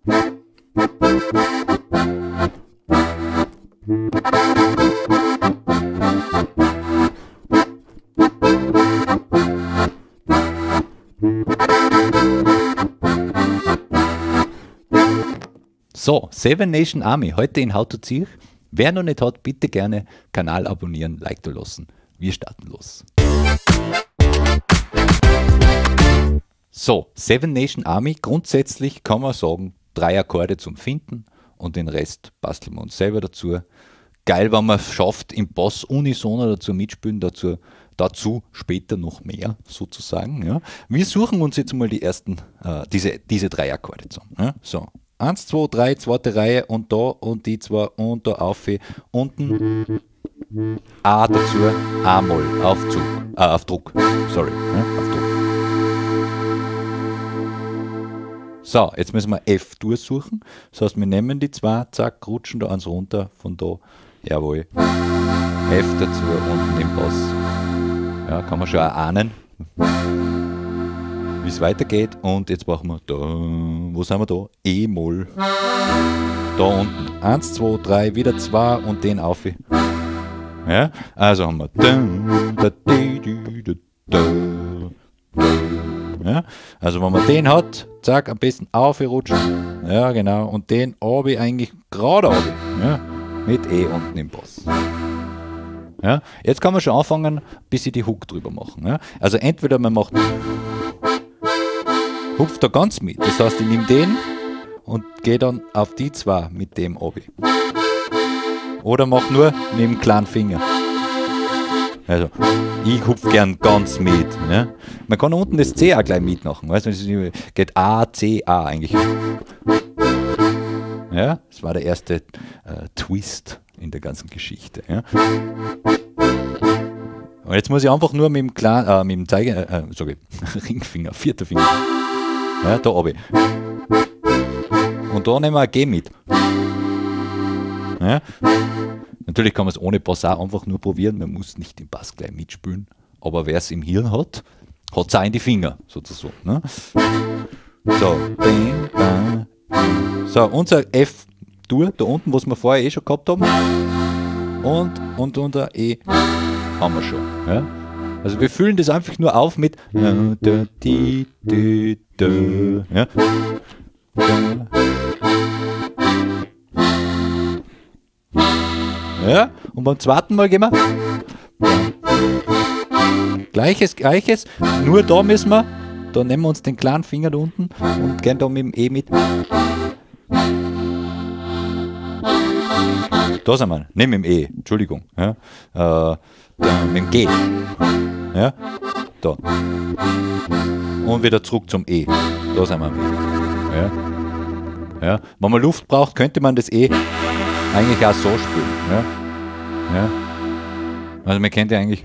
So, Seven Nation Army, heute in How to Ziech. Wer noch nicht hat, bitte gerne Kanal abonnieren, Like da lassen. Wir starten los. So, Seven Nation Army, grundsätzlich kann man sagen, 3 Akkorde zum Finden und den Rest basteln wir uns selber dazu. Geil, wenn man es schafft, im Bass unisono dazu mitspielen, dazu später noch mehr, sozusagen. Ja. Wir suchen uns jetzt mal die ersten, diese 3 Akkorde zusammen. Ja. So, 1, 2, 3, zweite Reihe und da und die 2 und da auf, unten A dazu, A-Moll, auf Druck, sorry, ja, auf Druck. So, jetzt müssen wir F durchsuchen, das heißt, wir nehmen die 2, zack, rutschen da eins runter, von da, jawohl, F dazu, unten im Bass, ja, kann man schon auch ahnen, wie es weitergeht. Und jetzt brauchen wir da, wo sind wir da? E-Moll. Da unten. 1, 2, 3, wieder 2 und den auf. Ja, also haben wir ja, also wenn man den hat, zack, am besten aufrutschen. Ja, genau. Und den obi eigentlich gerade obi. Ja, mit E unten im Bass. Ja, jetzt kann man schon anfangen, bis ich die Hook drüber machen. Ja. Also entweder man macht hupft da ganz mit. Das heißt, ich nehme den und gehe dann auf die 2 mit dem obi. Oder mach nur mit dem kleinen Finger. Also, ich hupf gern ganz mit. Ja. Man kann unten das C auch gleich mitmachen. Weißt du, es geht A, C, A eigentlich. Ja, das war der erste Twist in der ganzen Geschichte. Ja. Und jetzt muss ich einfach nur mit dem kleinen, mit dem Ringfinger, 4. Finger. Ja, da oben. Und da nehmen wir ein G mit. Ja. Natürlich kann man es ohne Bass auch einfach nur probieren. Man muss nicht den Bass gleich mitspielen. Aber wer es im Hirn hat, hat es auch in die Finger, sozusagen. Ne? So. So, unser F-Dur, da unten, was wir vorher schon gehabt haben. Und unser E haben wir schon. Ja? Also wir füllen das einfach nur auf mit ja. Ja, und beim zweiten Mal gehen wir Gleiches, nur da müssen wir, da nehmen wir uns den kleinen Finger da unten und gehen da mit dem E mit. Da sind wir, nicht mit dem E, Entschuldigung. Ja. Mit dem G. Ja, da. Und wieder zurück zum E. Da sind wir am E. Ja. Ja. Wenn man Luft braucht, könnte man das E eigentlich auch so spielen. Ja. Ja. Also man kennt ja eigentlich.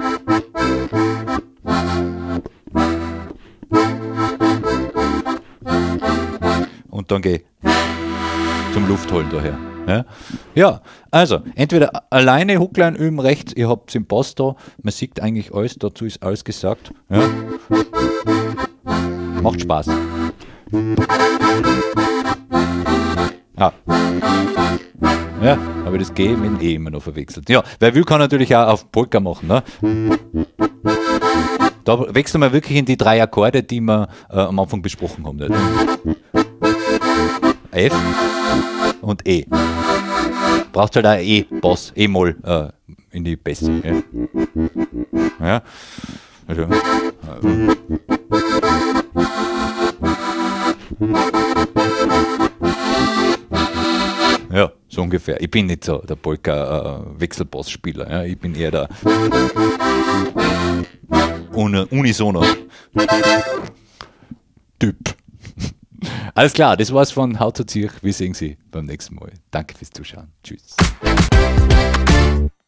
Und dann G. Zum Luftholen daher. Ja. Ja, also entweder alleine Hookline üben rechts, ihr habt den Bass da, man sieht eigentlich alles, dazu ist alles gesagt. Ja. Macht Spaß. Ah. Ja, aber das G mit dem E immer noch verwechselt. Ja, wer will, kann natürlich auch auf Polka machen. Ne? Da wechseln wir wirklich in die 3 Akkorde, die wir am Anfang besprochen haben. Nicht? F und E. Brauchst halt auch E-Bass, E-Moll in die Bässe. Ja. Ja. Also, ja, so ungefähr. Ich bin nicht so der Polka-Wechselbass-Spieler. Ja. Ich bin eher der Unisono-Typ. Alles klar, das war's von How to Ziech. Wir sehen Sie beim nächsten Mal. Danke fürs Zuschauen. Tschüss.